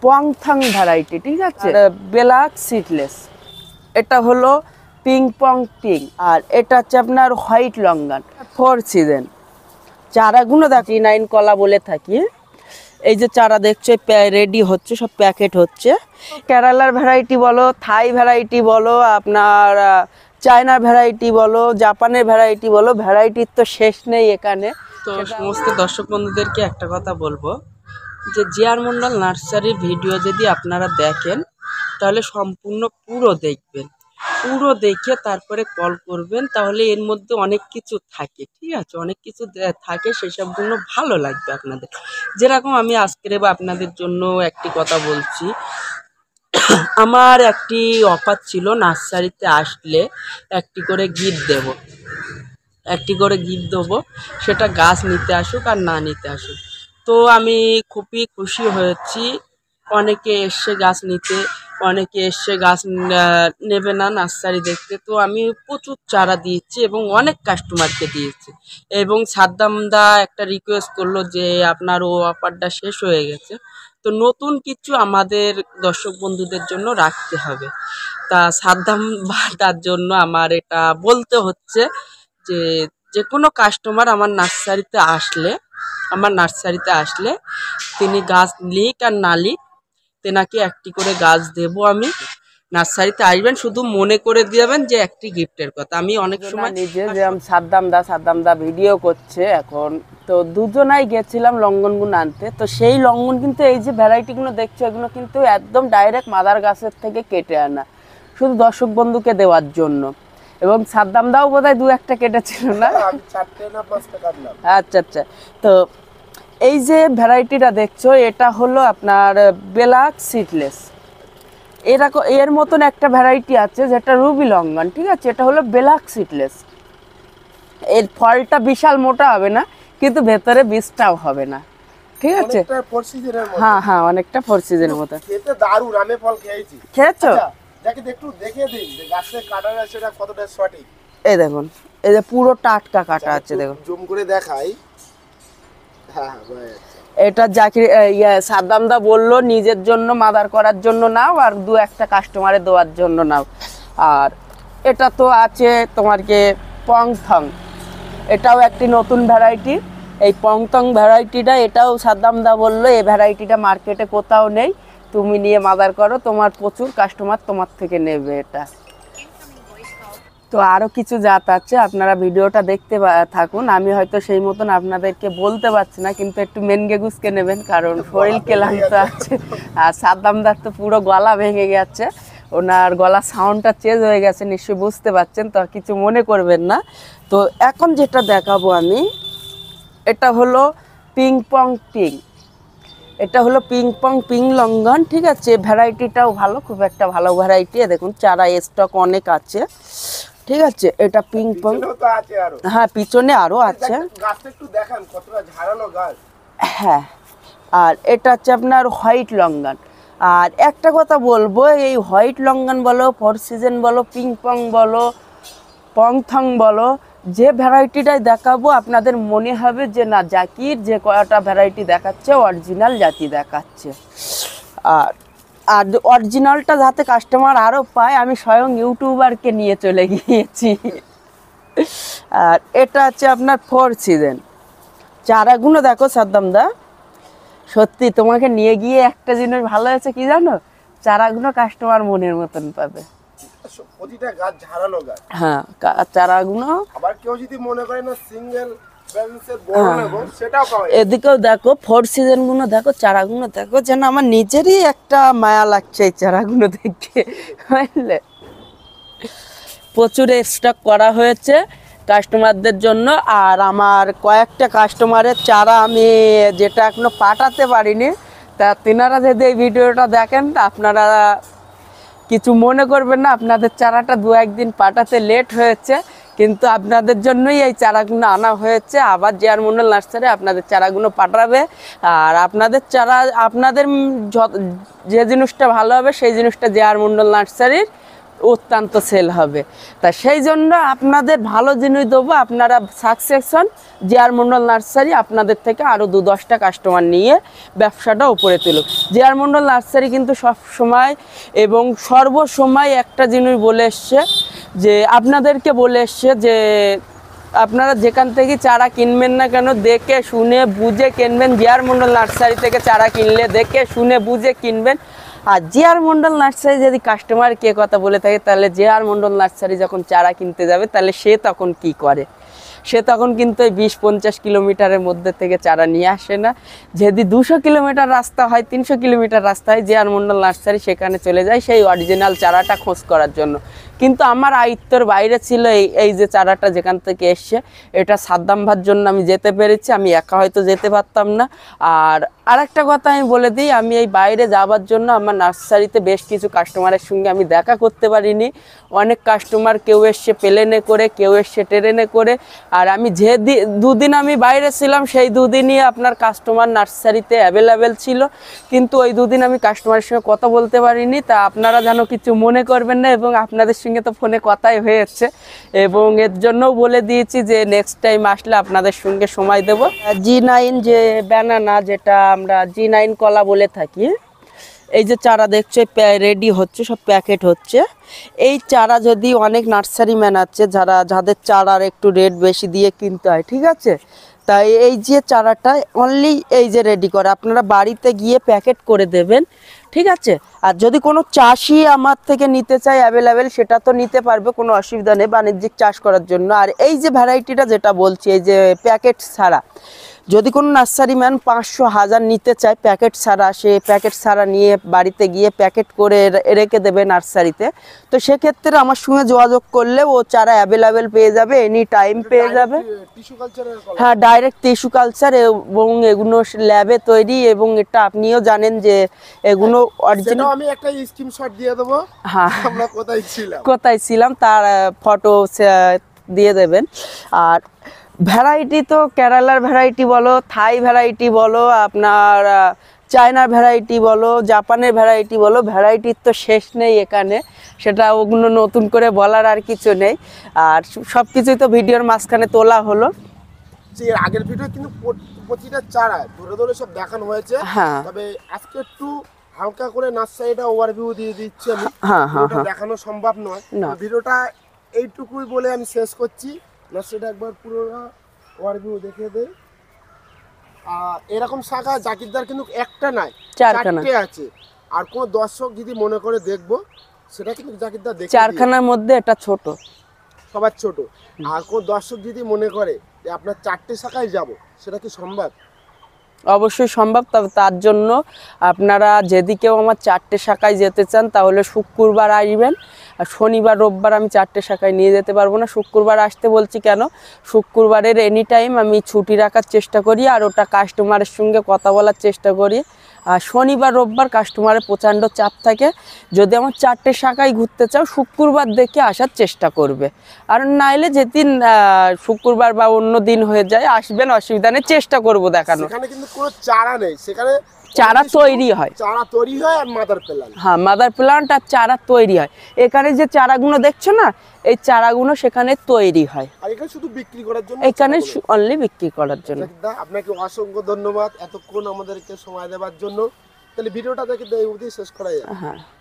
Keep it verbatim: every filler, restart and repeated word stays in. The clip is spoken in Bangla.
পংথং ভ্যারাইটি, ঠিক আছে, ব্ল্যাক সিডলেস। এটা হলো পিং পং পিং, আর এটা হচ্ছে আপনার হোয়াইট লঙ্গান ফোর সিজন। চারাগুলো দেখি নাইন কলা বলে থাকি। এই যে চারা দেখছো রেডি হচ্ছে, সব প্যাকেট হচ্ছে। কেরালার ভ্যারাইটি বলো, থাই ভ্যারাইটি বলো, আপনার চায়নার ভ্যারাইটি বলো, জাপানের ভ্যারাইটি বলো, ভ্যারাইটির তো শেষ নেই এখানে। তো সমস্ত দর্শক বন্ধুদেরকে একটা কথা বলবো যে জি আর মন্ডল নার্সারির ভিডিও যদি আপনারা দেখেন তাহলে সম্পূর্ণ পুরো দেখবেন, পুরো দেখে তারপরে কল করবেন, তাহলে এর মধ্যে অনেক কিছু থাকে, ঠিক আছে, অনেক কিছু থাকে, সেসবগুলো ভালো লাগবে আপনাদের। যেরকম আমি আজকের আপনাদের জন্য একটি কথা বলছি, আমার একটি অফার ছিল, নার্সারিতে আসলে একটি করে গিফট দেব, একটি করে গিফট দেবো, সেটা গাছ নিতে আসুক আর না নিতে আসুক। তো আমি খুবই খুশি হয়েছি, অনেকে এসছে গাছ নিতে, অনেকে এসছে গাছ নেবে না নার্সারি দেখতে। তো আমি প্রচুর চারা দিয়েছি এবং অনেক কাস্টমারকে দিয়েছি। এবং সাদ্দামদা একটা রিকোয়েস্ট করলো যে আপনার ও অফারটা শেষ হয়ে গেছে, তো নতুন কিছু আমাদের দর্শক বন্ধুদের জন্য রাখতে হবে। তা সাদ্দামদার জন্য আমার এটা বলতে হচ্ছে যে যে কোনো কাস্টমার আমার নার্সারিতে আসলে আমার নার্সারিতে আসলে তিনি গাছ লিক আর না লিক, তেনাকে একটি করে গাছ দেবো আমি। নার্সারিতে আসবেন, শুধু মনে করে দিবেন যে একটি গিফটের কথা। আমি অনেক সময় নিজে যে সাদ্দামদা সাদ্দামদা ভিডিও করছে এখন, তো দুজনাই গেছিলাম লঙ্ঘনগুলো আনতে। তো সেই লঙ্ঘন কিন্তু এই যে ভ্যারাইটিগুলো দেখছো এগুলো কিন্তু একদম ডাইরেক্ট মাদার গাছের থেকে কেটে আনা, শুধু দর্শক বন্ধুকে দেওয়ার জন্য। এবং সাদ্দামদাও বোধহয় দু একটা কেটেছিল না, আচ্ছা আচ্ছা। তো এই যে ভ্যারাইটিটা দেখছো এটা হলো আপনার ব্ল্যাক সিডলেস। এরকম এর মতন একটা ভ্যারাইটি আছে যেটা রুবি লঙ্ঘন, ঠিক আছে, এটা হলো ব্ল্যাক সিডলেস। এর ফলটা বিশাল মোটা হবে না, কিন্তু ভেতরে বীজটাও হবে না, ঠিক আছে। হ্যাঁ হ্যাঁ, অনেকটা ফোর সিজনের মতো খেতে দারুণ। আমি ফল খেয়েছি, খেয়েছো? একটু দেখে দিন যে গাছে কাটা আছে এটা কতটা সঠিক। এই দেখুন, এই যে পুরো টাটকা কাটা আছে, দেখুন জুম করে দেখাই। হ্যাঁ হ্যাঁ, এটা জাকির ইয়া সাদ্দামদা বললো নিজের জন্য মাদার করার জন্য নাও, আর দু একটা কাস্টমারে দেওয়ার জন্য নাও। আর এটা তো আছে তোমার কি পংথং, এটাও একটি নতুন ভ্যারাইটি। এই পংথং ভ্যারাইটিটা, এটাও সাদ্দামদা বললো এই ভ্যারাইটিটা মার্কেটে কোথাও নেই, তুমি নিয়ে মাদার করো, তোমার প্রচুর কাস্টমার তোমার থেকে নেবে এটা। তো আরও কিছু জাত আছে, আপনারা ভিডিওটা দেখতে থাকুন। আমি হয়তো সেই মতন আপনাদেরকে বলতে পারছি না, কিন্তু একটু মেনগে গুছকে নেবেন, কারণ শরীর ক্লান্ত আছে। আর সাদ্দামদার তো পুরো গলা ভেঙে গেছে, ওনার গলা সাউন্ডটা চেঞ্জ হয়ে গেছে, নিশ্চয়ই বুঝতে পারছেন, তো কিছু মনে করবেন না। তো এখন যেটা দেখাবো আমি, এটা হলো পিং পং পিং, এটা হলো পিং পং পিং লঙ্ঘন, ঠিক আছে। ভ্যারাইটিটাও ভালো, খুব একটা ভালো ভ্যারাইটি। দেখুন চারা স্টক অনেক আছে, ঠিক আছে। এটা পিং পং, হ্যাঁ পিছনে আরো আছে। হ্যাঁ, আর এটা হচ্ছে আপনার হোয়াইট লঙ্ঘন। আর একটা কথা বলবো, এই হোয়াইট লঙ্ঘন বলো, ফোর সিজন বলো, পিং পং বলো, পংথং বলো, যে ভ্যারাইটিটাই দেখাবো আপনাদের মনে হবে যে না, জাকির যে কয়টা ভ্যারাইটি দেখাচ্ছে অরিজিনাল জাতি দেখাচ্ছে। আর আর অরিজিনালটা যাতে কাস্টমার আরও পায়, আমি স্বয়ং ইউটিউবারকে নিয়ে চলে গিয়েছি। আর এটা হচ্ছে আপনার ফোর সিজন। চারাগুলো দেখো সাদ্দামদা, সত্যি তোমাকে নিয়ে গিয়ে একটা জিনিস ভালো হয়েছে কি জানো, চারাগুলো কাস্টমার মনের মতন পাবে, প্রতিটা গাছ ঝাড়ালো গাছ। হ্যাঁ, চারাগুলো আবার কেউ যদি মনে করে না সিঙ্গেল এদিকেও দেখো ফোর সিজন গুলো দেখো, চারাগুলো দেখো, যেন আমার নিজেরই একটা মায়া লাগছে এই চারাগুলো দেখে, বুঝলে। প্রচুর স্টক করা হয়েছে কাস্টমারদের জন্য। আর আমার কয়েকটা কাস্টমারের চারা আমি যেটা এখনো পাঠাতে পারিনি, তা তেনারা যদি এই ভিডিওটা দেখেন আপনারা কিছু মনে করবেন না, আপনাদের চারাটা দু একদিন পাঠাতে লেট হয়েছে, কিন্তু আপনাদের জন্যই এই চারাগুলো আনা হয়েছে। আবার জি আর মন্ডল নার্সারি আপনাদের চারাগুলো পাঠাবে, আর আপনাদের চারা আপনাদের যে জিনিসটা ভালো হবে সেই জিনিসটা জি আর মন্ডল নার্সারির অত্যন্ত সেল হবে। তা সেই জন্য আপনাদের ভালো জিনিস দেবো, আপনারা সাকসেশন জে আর মন্ডল নার্সারি আপনাদের থেকে আরও দু দশটা কাস্টমার নিয়ে ব্যবসাটা উপরে তুলুক। জে আর মন্ডল নার্সারি কিন্তু সব সময় এবং সর্বসময় একটা জিনিস বলে এসছে, যে আপনাদেরকে বলে এসছে যে আপনারা যেখান থেকে চারা কিনবেন না কেন দেখে শুনে বুঝে কিনবেন। জে আর মন্ডল নার্সারি থেকে চারা কিনলে দেখে শুনে বুঝে কিনবেন। আর জে আর মন্ডল নার্সারি যদি কাস্টমার কে কথা বলে থাকে, তাহলে জে আর মন্ডল নার্সারি যখন চারা কিনতে যাবে তাহলে সে তখন কি করে, সে তখন কিন্তু এই বিশ পঞ্চাশ কিলোমিটারের মধ্যে থেকে চারা নিয়ে আসে না। যদি দুশো কিলোমিটার রাস্তা হয়, তিনশো কিলোমিটার রাস্তা হয়, জে আর মন্ডল নার্সারি সেখানে চলে যায় সেই অরিজিনাল চারাটা খোঁজ করার জন্য। কিন্তু আমার আয়ত্তর বাইরে ছিল এই এই যে চারাটা যেখান থেকে এসছে, এটা সাদ্দাম ভার জন্য আমি যেতে পেরেছি, আমি একা হয়তো যেতে পারতাম না। আর আরেকটা কথা আমি বলে দিই, আমি এই বাইরে যাওয়ার জন্য আমার নার্সারিতে বেশ কিছু কাস্টমারের সঙ্গে আমি দেখা করতে পারিনি। অনেক কাস্টমার কেউ এসছে প্লেনে করে, কেউ এসছে ট্রেনে করে। আর আমি যে দুদিন আমি বাইরে ছিলাম সেই দুদিনই আপনার কাস্টমার নার্সারিতে অ্যাভেলেবেল ছিল, কিন্তু ওই দুদিন আমি কাস্টমারের সঙ্গে কথা বলতে পারিনি। তা আপনারা যেন কিছু মনে করবেন না, এবং আপনাদের সঙ্গে তো ফোনে কথাই হয়েছে, এবং এর জন্যও বলে দিয়েছি যে নেক্সট টাইম আসলে আপনাদের সঙ্গে সময় দেব। জি নাইন যে ব্যানানা, যেটা আমরা জি নাইন কলা বলে থাকি, এই যে চারা দেখছো রেডি হচ্ছে, সব প্যাকেট হচ্ছে। এই চারা যদি অনেক নার্সারি ম্যান আছে যারা যাদের চারার একটু রেট বেশি দিয়ে কিনতে হয়, ঠিক আছে, তাই এই যে চারাটা অনলি এই যে রেডি করে আপনারা বাড়িতে গিয়ে প্যাকেট করে দেবেন, ঠিক আছে। আর যদি কোনো চাষি আমার থেকে নিতে চায় অ্যাভেলেবেল, সেটা তো নিতে পারবে, কোনো অসুবিধা নেই বাণিজ্যিক চাষ করার জন্য। আর এই যে ভ্যারাইটিটা যেটা বলছি, এই যে প্যাকেট ছাড়া, যদি কোনো নার্সারি ম্যান পাঁচশো হাজার নিতে চায় প্যাকেট ছাড়া, সে প্যাকেট ছাড়া নিয়ে বাড়িতে গিয়ে প্যাকেট করে রেখে দেবে নার্সারিতে, তো সেক্ষেত্রে আমার সঙ্গে যোগাযোগ করলে ও চারা অ্যাভেলেবেল পেয়ে যাবে, এনি টাইম পেয়ে যাবে। হ্যাঁ, ডাইরেক্ট টিস্যু কালচার, এবং এগুলো ল্যাবে তৈরি, এবং এটা আপনিও জানেন যে এগুলো অরিজিনাল। আমি একটা স্ক্রিনশট দিয়ে দেবো, হ্যাঁ আমরা কোথায় ছিলাম কোথায় ছিলাম তার ফটো দিয়ে দেবেন। আর ভ্যারাইটি তো কেরালার ভ্যারাইটি বলো, থাই ভ্যারাইটি বলো, আপনার চায়নার ভ্যারাইটি বলো, জাপানের ভ্যারাইটি বলো, ভ্যারাইটির তো শেষ নেই এখানে, সেটা ওগুলো নতুন করে বলার আর কিছু নেই। আর সব কিছুই তো ভিডিওর মাঝখানে তোলা হলো। যে আগের ভিডিও কিন্তু প্রতিটা চারা ধরে ধরে সব দেখানো হয়েছে, হ্যাঁ, তবে আজকে একটু হালকা করে নার্সারিটা ওভারভিউ দিয়ে দিচ্ছি আমি। হ্যাঁ হ্যাঁ ওটা দেখানো সম্ভব নয়, ভিডিওটা এইটুকুই বলে আমি শেষ করছি। নার্সারিটা একবার পুরো ওভারভিউ দেখে দেই। আর এরকম শাখা জাকিরদার কিন্তু একটা নাই, চারটে আছে। আর কোন দর্শক যদি মনে করে দেখবো, সেটা কিন্তু জাকিরদার দেখে চারখানার মধ্যে এটা ছোট, সবার ছোট। আর কোন দর্শক যদি মনে করে যে আপনার চারটে শাখায় যাব, সেটা কি সম্ভব? অবশ্যই সম্ভব। তবে তার জন্য আপনারা যদি কেউ আমার চারটে শাখায় যেতে চান, তাহলে শুক্রবার আসবেন। আর শনিবার রোববার আমি চারটে শাখায় নিয়ে যেতে পারবো না। শুক্রবার আসতে বলছি কেন, শুক্রবারের এনি টাইম আমি ছুটি রাখার চেষ্টা করি, আর ওটা কাস্টমারের সঙ্গে কথা বলার চেষ্টা করি। আর শনিবার রোববার কাস্টমারের প্রচণ্ড চাপ থাকে। যদি আমার চারটে শাখায় ঘুরতে চাও, শুক্রবার দেখে আসার চেষ্টা করবে। আর নাইলে যেদিন শুক্রবার বা অন্য দিন হয়ে যায়, আসবেন, অসুবিধা নেই, চেষ্টা করবো দেখানো। সেখানে কিন্তু কোনো চারা নেই, সেখানে চারা তৈরি হয়, চারা তৈরি হয় আর মাদার প্ল্যান্ট। হ্যাঁ, মাদার প্ল্যান্ট আর চারা তৈরি হয়। এখানে যে চারাগুলো দেখছো না, এই চারাগুলো সেখানে তৈরি হয়, আর এখানে শুধু বিক্রি করার জন্য, এখানে অনলি বিক্রি করার জন্য। আপনাকে অসংখ্য ধন্যবাদ এতক্ষণ আমাদেরকে সময় দেওয়ার জন্য। তাহলে ভিডিওটা দেখে এই অবধি শেষ করা যায়। হ্যাঁ।